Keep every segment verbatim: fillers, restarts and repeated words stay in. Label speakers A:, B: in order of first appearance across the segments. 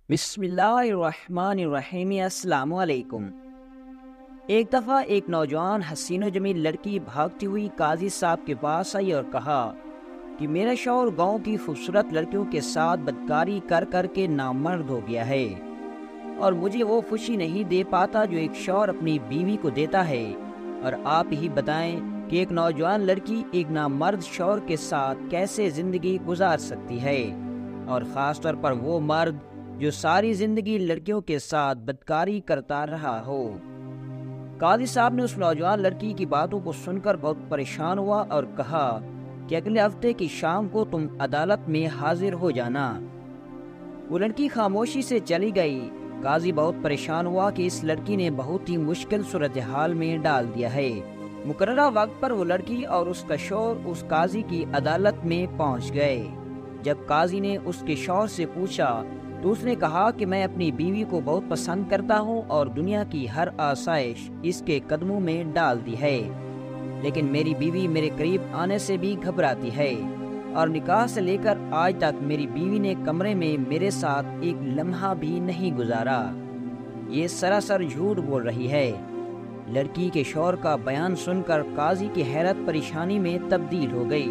A: بسم اللہ الرحمن الرحیم۔ السلام علیکم۔ ایک دفعہ ایک نوجوان حسین و جمیل لڑکی بھاگتی ہوئی قاضی صاحب کے پاس آئی اور کہا کہ میرا شوہر گاؤں کی خوبصورت لڑکیوں کے ساتھ بدکاری کر کر کے نامرد ہو گیا ہے اور مجھے وہ خوشی نہیں دے پاتا جو ایک شوہر اپنی بیوی کو دیتا ہے، اور آپ ہی بتائیں کہ ایک نوجوان لڑکی ایک نامرد شوہر کے ساتھ کیسے زندگی گزار سکتی ہے، اور خاص طور پر وہ مرد جو ساری زندگی لڑکیوں کے ساتھ بدکاری کرتا رہا ہو۔ قاضی صاحب نے اس نوجوان لڑکی کی باتوں کو سن کر بہت پریشان ہوا اور کہا کہ اگلے ہفتے کی شام کو تم عدالت میں حاضر ہو جانا۔ وہ لڑکی خاموشی سے چلی گئی۔ قاضی بہت پریشان ہوا کہ اس لڑکی نے بہت ہی مشکل صورتحال میں ڈال دیا ہے۔ مقررہ وقت پر وہ لڑکی اور اس کا شوہر اس قاضی کی عدالت میں پہنچ گئے۔ جب قاضی نے اس کے شوہر سے پوچھا تو اس نے کہا کہ میں اپنی بیوی کو بہت پسند کرتا ہوں اور دنیا کی ہر آسائش اس کے قدموں میں ڈال دی ہے، لیکن میری بیوی میرے قریب آنے سے بھی گھبراتی ہے، اور نکاح سے لے کر آج تک میری بیوی نے کمرے میں میرے ساتھ ایک لمحہ بھی نہیں گزارا۔ یہ سراسر جھوٹ بول رہی ہے۔ لڑکی کے شوہر کا بیان سن کر قاضی کی حیرت پریشانی میں تبدیل ہو گئی۔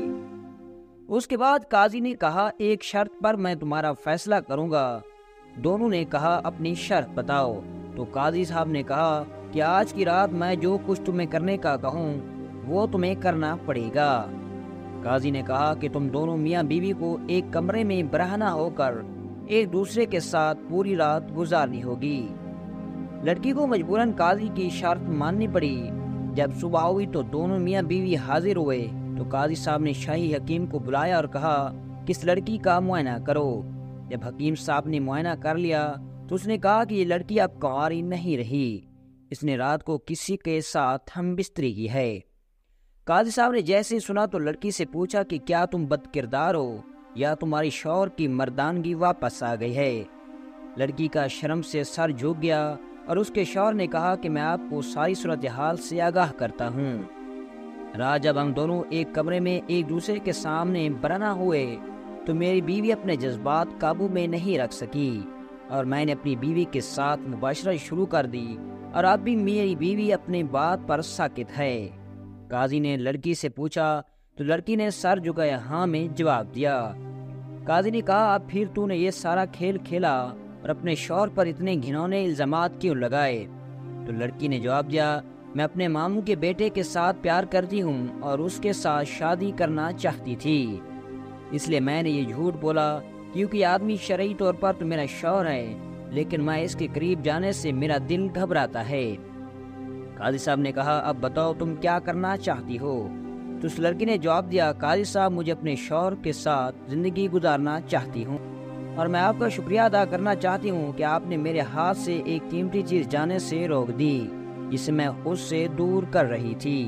A: اس کے بعد قاضی نے کہا ایک شرط پر میں تمہارا فیصلہ کروں گا۔ دونوں نے کہا اپنی شرط بتاؤ۔ تو قاضی صاحب نے کہا کہ آج کی رات میں جو کچھ تمہیں کرنے کا کہوں وہ تمہیں کرنا پڑے گا۔ قاضی نے کہا کہ تم دونوں میاں بیوی کو ایک کمرے میں برہنہ ہو کر ایک دوسرے کے ساتھ پوری رات گزارنی ہوگی۔ لڑکی کو مجبوراً قاضی کی شرط ماننی پڑی۔ جب صبح ہوئی تو دونوں میاں بیوی حاضر ہوئے تو قاضی صاحب نے شاہی حکیم کو بلایا اور کہا کہ اس لڑکی کا معائنہ کرو۔ جب حکیم صاحب نے معائنہ کر لیا تو اس نے کہا کہ یہ لڑکی اب کنواری نہیں رہی، اس نے رات کو کسی کے ساتھ ہم بستری کی ہے۔ قاضی صاحب نے جیسے ہی سنا تو لڑکی سے پوچھا کہ کیا تم بد کردار ہو یا تمہاری شوہر کی مردانگی واپس آ گئی ہے؟ لڑکی کا شرم سے سر جھک گیا اور اس کے شوہر نے کہا کہ میں آپ کو ساری صورتحال سے آگاہ کرتا ہوں۔ رات جب ہم دونوں ایک کمرے میں ایک دوسرے کے سامنے برہنہ ہوئے تو میری بیوی اپنے جذبات قابو میں نہیں رکھ سکی اور میں نے اپنی بیوی کے ساتھ مباشرت شروع کر دی، اور اب بھی میری بیوی اپنی بات پر ساکت ہے۔ قاضی نے لڑکی سے پوچھا تو لڑکی نے سر جھکائے ہاں میں جواب دیا۔ قاضی نے کہا اب پھر تو نے یہ سارا کھیل کھیلا اور اپنے شوہر پر اتنے گھنونے الزامات کیوں لگائے؟ تو لڑکی نے جواب دیا میں اپنے ماموں کے بیٹے کے ساتھ پیار کرتی ہوں اور اس کے ساتھ شادی کرنا چاہتی تھی، اس لیے میں نے یہ جھوٹ بولا، کیونکہ آدمی شرعی طور پر تو میرا شوہر ہے لیکن میں اس کے قریب جانے سے میرا دل گھبراتا ہے۔ قاضی صاحب نے کہا اب بتاؤ تم کیا کرنا چاہتی ہو؟ تو اس لڑکی نے جواب دیا قاضی صاحب مجھے اپنے شوہر کے ساتھ زندگی گزارنا چاہتی ہوں، اور میں آپ کا شکریہ ادا کرنا چاہتی ہوں کہ آپ نے میرے ہاتھ سے ایک قیمتی چیز جانے سے روک دی جسے میں خود سے دور کر رہی تھی۔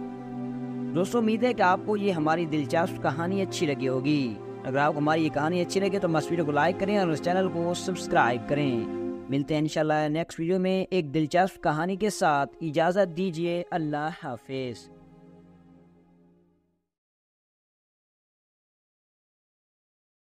A: دوستو امید ہے کہ آپ کو یہ ہماری دلچسپ کہانی اچھی لگی ہوگی۔ اگر آپ کو ہماری یہ کہانی اچھی لگے تو ہم اس ویڈیو کو لائک کریں اور اس چینل کو سبسکرائب کریں۔ ملتے ہیں انشاءاللہ نیکسٹ ویڈیو میں ایک دلچسپ کہانی کے ساتھ۔ اجازت دیجیے، اللہ حافظ۔